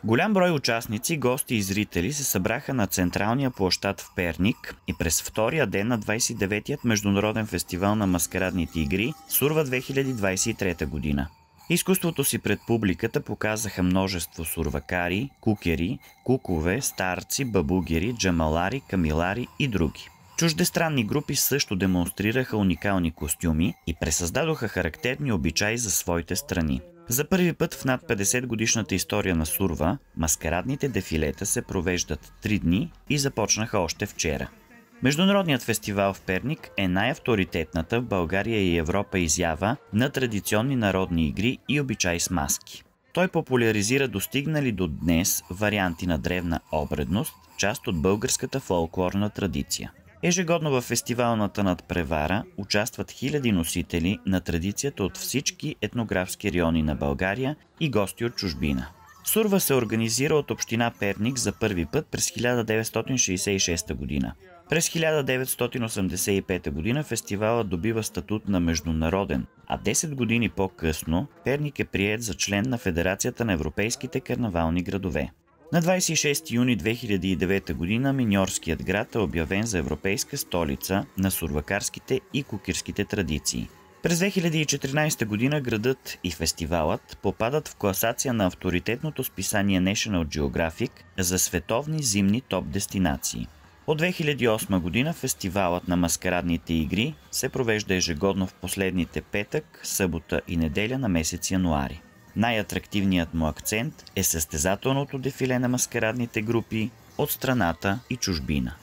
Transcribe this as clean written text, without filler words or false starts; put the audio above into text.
Голям брой участници, гости и зрители се събраха на централния площад в Перник и през втория ден на 29-тият Международен фестивал на маскарадните игри Сурва 2023 година. Изкуството си пред публиката показаха множество сурвакари, кукери, кукове, старци, бабугери, джамалари, камилари и други. Чуждестранни групи също демонстрираха уникални костюми и пресъздадоха характерни обичаи за своите страни. За първи път в над 50-годишната история на Сурва, маскарадните дефилета се провеждат 3 дни и започнаха още вчера. Международният фестивал в Перник е най-авторитетната в България и Европа изява на традиционни народни игри и обичаи с маски. Той популяризира достигнали до днес варианти на древна обредност, част от българската фолклорна традиция. Ежегодно във фестивалната надпревара участват хиляди носители на традицията от всички етнографски райони на България и гости от чужбина. Сурва се организира от община Перник за първи път през 1966 година. През 1985 година фестивалът добива статут на международен, а 10 години по-късно Перник е приет за член на Федерацията на европейските карнавални градове. На 26 юни 2009 година миньорският град е обявен за европейска столица на сурвакарските и кукирските традиции. През 2014 година градът и фестивалът попадат в класация на авторитетното списание National Geographic за световни зимни топ дестинации. От 2008 година фестивалът на маскарадните игри се провежда ежегодно в последните петък, събота и неделя на месец януари. Най-атрактивният му акцент е състезателното дефиле на маскарадните групи от страната и чужбина.